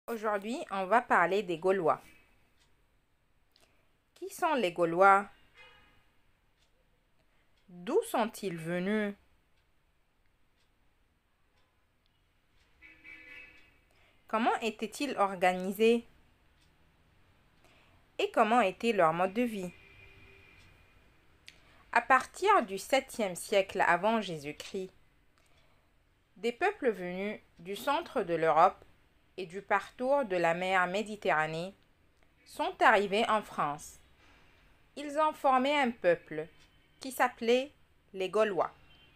Aujourd'hui, on va parler des Gaulois. Qui sont les Gaulois? D'où sont-ils venus? Comment étaient-ils organisés? Et comment était leur mode de vie? À partir du 7e siècle avant Jésus-Christ, des peuples venus du centre de l'Europe et du parcours de la mer Méditerranée sont arrivés en France. Ils ont formé un peuple qui s'appelait les Gaulois.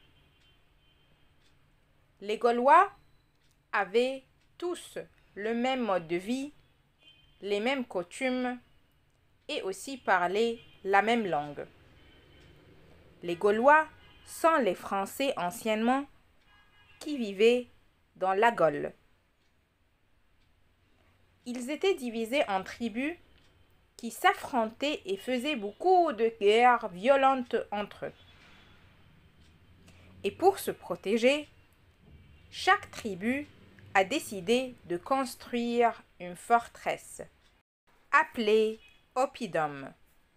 Les Gaulois avaient tous le même mode de vie, les mêmes coutumes et aussi parlaient la même langue. Les Gaulois sont les Français anciennement qui vivaient dans la Gaule. Ils étaient divisés en tribus qui s'affrontaient et faisaient beaucoup de guerres violentes entre eux. Et pour se protéger, chaque tribu a décidé de construire une forteresse appelée oppidum.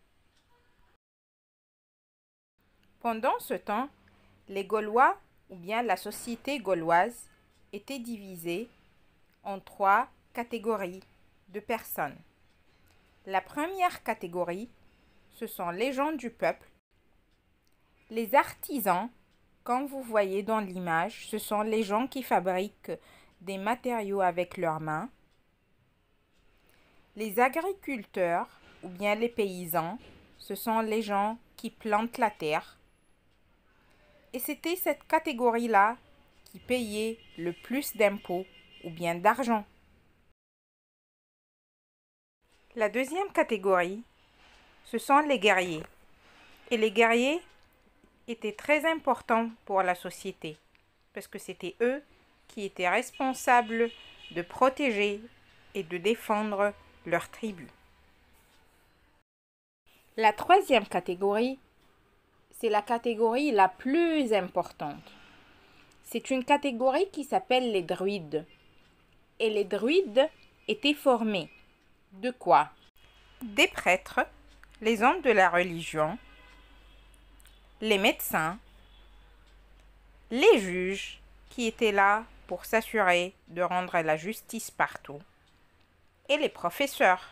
Pendant ce temps, les Gaulois, ou bien la société gauloise, était divisée en 3 catégories de personnes. La première catégorie, ce sont les gens du peuple. Les artisans, comme vous voyez dans l'image, ce sont les gens qui fabriquent des matériaux avec leurs mains. Les agriculteurs, ou bien les paysans, ce sont les gens qui plantent la terre. Et c'était cette catégorie-là qui payait le plus d'impôts ou bien d'argent. La deuxième catégorie, ce sont les guerriers. Et les guerriers étaient très importants pour la société parce que c'était eux qui étaient responsables de protéger et de défendre leur tribu. La troisième catégorie, c'est la catégorie la plus importante. C'est une catégorie qui s'appelle les druides. Et les druides étaient formés de quoi? Des prêtres, les hommes de la religion, les médecins, les juges qui étaient là pour s'assurer de rendre la justice partout, et les professeurs.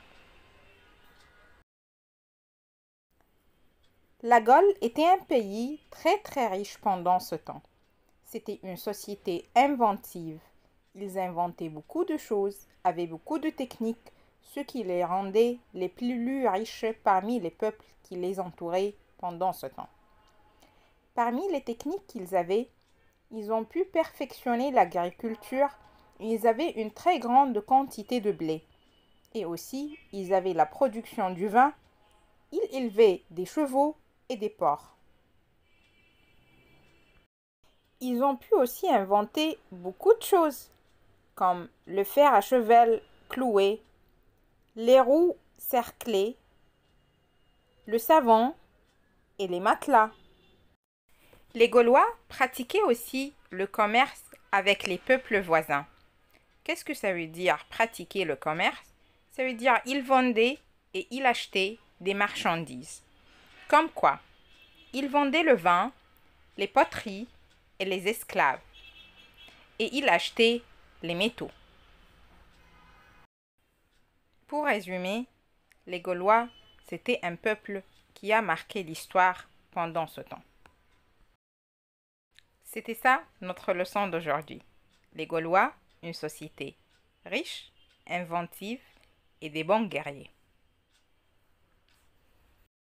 La Gaule était un pays très riche pendant ce temps. C'était une société inventive. Ils inventaient beaucoup de choses, avaient beaucoup de techniques, ce qui les rendait les plus riches parmi les peuples qui les entouraient pendant ce temps. Parmi les techniques qu'ils avaient, ils ont pu perfectionner l'agriculture et ils avaient une très grande quantité de blé. Et aussi, ils avaient la production du vin, ils élevaient des chevaux et des porcs. Ils ont pu aussi inventer beaucoup de choses, comme le fer à cheval cloué, les roues cerclées, le savon et les matelas. Les Gaulois pratiquaient aussi le commerce avec les peuples voisins. Qu'est-ce que ça veut dire pratiquer le commerce? Ça veut dire ils vendaient et ils achetaient des marchandises. Comme quoi? Ils vendaient le vin, les poteries et les esclaves. Et ils achetaient les métaux. Pour résumer, les Gaulois, c'était un peuple qui a marqué l'histoire pendant ce temps. C'était ça notre leçon d'aujourd'hui. Les Gaulois, une société riche, inventive et des bons guerriers.